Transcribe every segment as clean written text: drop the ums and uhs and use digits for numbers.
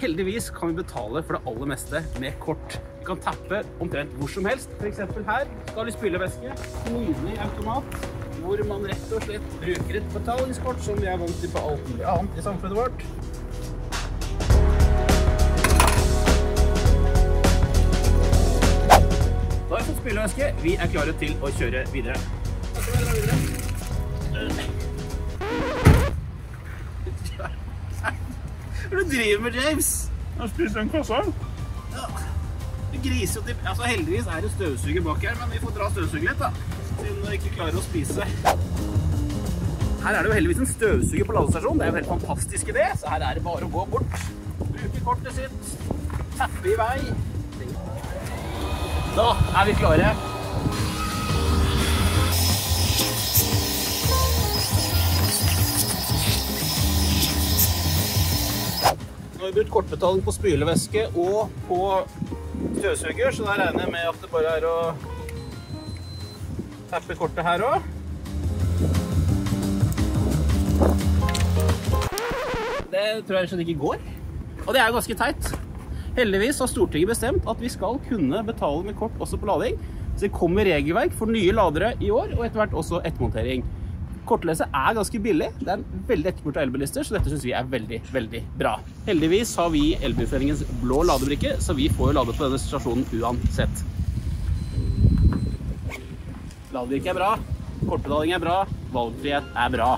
Heldigvis kan vi betale for det aller meste med kort. Vi kan tappe omtrent hvor som helst. For eksempel her skal vi spylevæske. Nydelig automat, hvor man rett og slett bruker et betalingskort som vi er vant til på alt mulig annet i samfunnet vårt. Da har vi fått spylevæske. Vi er klare til å kjøre videre. Da skal vi dra videre. Hva er det du driver med, James? Jeg spiser en kassa. Ja. Det griser jo til... Altså, heldigvis er det støvsuger bak her, men vi får dra støvsuger litt, da. Siden vi ikke klarer å spise. Her er det jo heldigvis en støvsuger på ladestasjonen. Det er jo en helt fantastisk idé, så her er det bare å gå bort. Bruke kortet sitt. Tappe i vei. Da er vi klare. Nå har vi brukt kortbetaling på spylevæske og på støvsuger, så da regner jeg med at det bare er å tappe kortet her også. Det tror jeg slett ikke går. Og det er jo ganske teit. Heldigvis har Stortinget bestemt at vi skal kunne betale med kort også på lading. Så det kommer regelverk for nye ladere i år, og etter hvert også ettermontering. Kortlese er ganske billig. Det er en veldig etterspurt av elbilister, så dette synes vi er veldig, veldig bra. Heldigvis har vi Elbilforeningens blå ladebrikke, så vi får jo lade på denne stasjonen uansett. Ladebrikke er bra, kortbetaling er bra, valgfrihet er bra.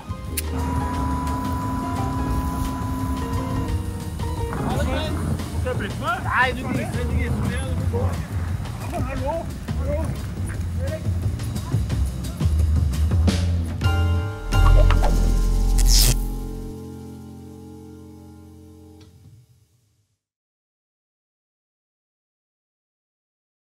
Skal jeg bytte meg? Nei, du griser meg. Hallo.